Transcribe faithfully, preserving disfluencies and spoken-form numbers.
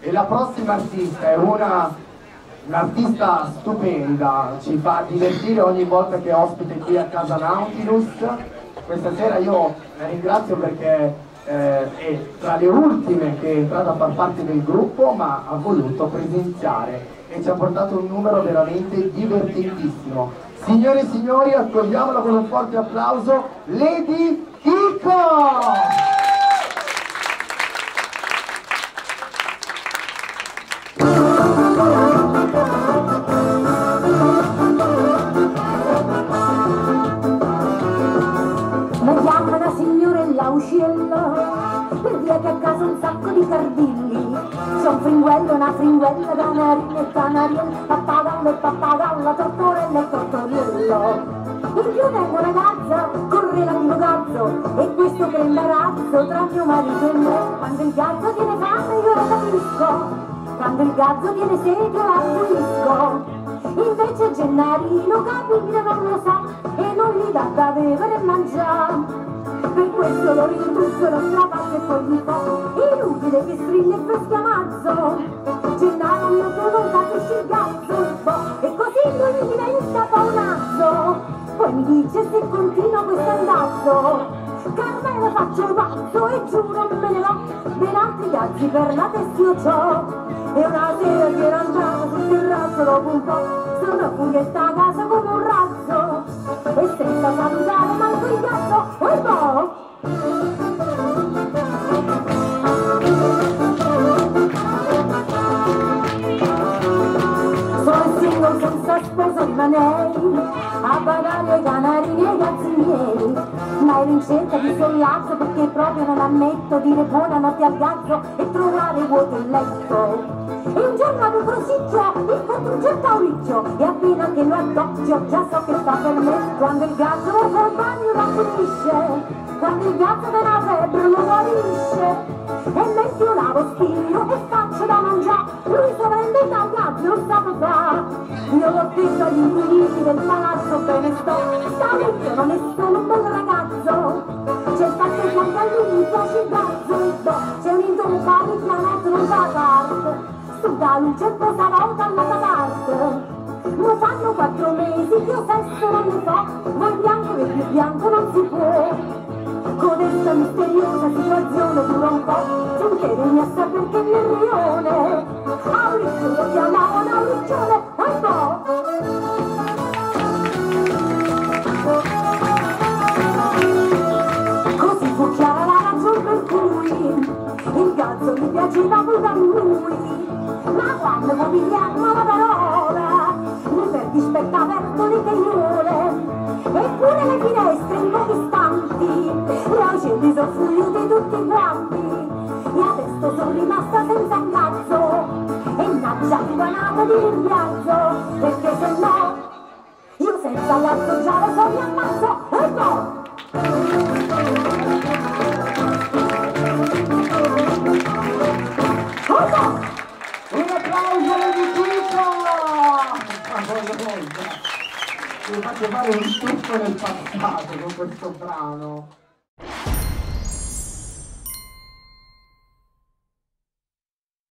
E la prossima artista è una un'artista stupenda, ci fa divertire ogni volta che è ospite qui a casa Nautilus. Questa sera io la ringrazio perché eh, è tra le ultime che è entrata a far parte del gruppo, ma ha voluto presenziare e ci ha portato un numero veramente divertentissimo. Signore e signori, accogliamola con un forte applauso, Lady Kiko! Per via che a casa un sacco di cardilli, c'è un fringuello, una fringuella, canarino e canariello, pappagallo e pappagalla, tortorello e tortoriello. In più tengo una gazza con relativo gazzo, e questo che imbarazzo tra mio marito e me. Quando il gazzo tiene fame io lo capisco, quando il gazzo tiene sete io l'ammonisco. Invece Gennarino capire non lo sa e non gli dà da bere e mangiare. Per questo lo rintuzzolo, lo strapazzo e poi gli fa inutile che strilli e schiamazzo. Gennaro mio tu non capisci il cazzo, boh, e così lui mi diventa paonazzo. Poi mi dice se continua questo andazzo, Carmelo faccio il pazzo e giuro me ne va, ben altri gazzi per la testa io c'ho. E una sera che era andato sul terrazzo dopo un po', sono fuorietta a casa come un razzo, e senza salutare manco il gatto, oi boh! Sono single senza sposo rimanei a badare ai canarini e ai gazzi miei, ma ero in cerca di sollazzo perché proprio non ammetto dire buonanotte al gazzo e trovare vuoto il letto. E un giorno ad un crosicchio incontro un certo Auricchio, e appena che lo addoggio già so che sta per me. Quando il gatto lo fa il bagno lo pulisce, quando il gatto da una febbre lo guarisce, e mentre io lavo stiro e faccio da mangiare, lui sovrende da un gatto non sa cosa fa. Io l'ho detto agli inquilini del palazzo bene sto, Auricchio non è solo un bel ragazzo, c'è il fatto che anche a lui mi piace il gazzo e do, c'è un intombale che a notte non fa parte, da luce e posa volta alla parte. Lo fanno quattro mesi che io sesso non ne so, voi bianco e più bianco non si può. Con questa misteriosa situazione dura un po', finché vieni a sapere che mi è rione. Auricchio lo chiamavo Auricchione, un po'. Così fu chiara la ragione per cui il gazzo mi piaceva pure a lui. Ma quando mobiliamo la parola mi perdi spettaverto le cagliole, eppure le finestre in pochi istanti le ho scelti soffriute tutti quanti, e adesso sono rimasta senza un cazzo e naccia divanata di rimpiazzo, perché se no io senza l'altro già lo so mi ammazzo e no. Vi faccio fare un tuffo nel passato con questo brano.